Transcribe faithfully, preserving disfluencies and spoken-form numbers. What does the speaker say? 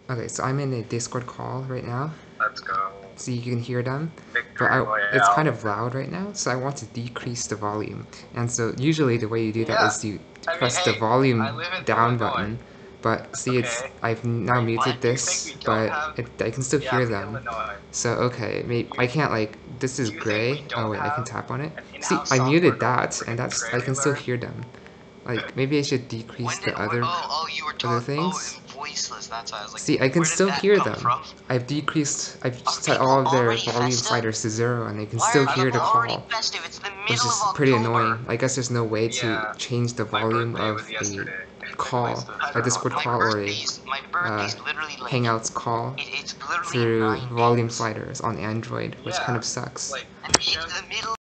Okay, so I'm in a Discord call right now, Let's go. so you can hear them. But Victory I, it's kind Royale. of loud right now, so I want to decrease the volume. And so usually the way you do that Yeah. is you I mean, press the hey, I volume live in down Illinois. button. But see, it's Okay. I've now Wait, muted what? You think we this, don't but have? it, I can still Yeah, hear I'm in them. Illinois. So okay, maybe You I can't like this is you think we gray. Oh don't wait, I can have tap on it. an See, in-house I software muted called that, and that's I can still Contrariler? hear them. Like maybe I should decrease When did? the Wh other oh, oh, you were other talking. Oh, things. in voiceless. That's why I was like, See, I can where did still that hear come them. from? I've decreased, I've Are set people all of their already volume festive? sliders to zero and they can Why still are I don't hear people the know. already call, festive? It's the which middle is of pretty October. annoying. I guess there's no way to Yeah. change the My volume birthday of was a yesterday. Anyways, call, so I a don't know. Discord My call or a birthday's my uh, birthday's literally like Hangouts call it, it's literally in through nine volume days, sliders on Android, which kind Yeah. of sucks. Like, and it's just the middle.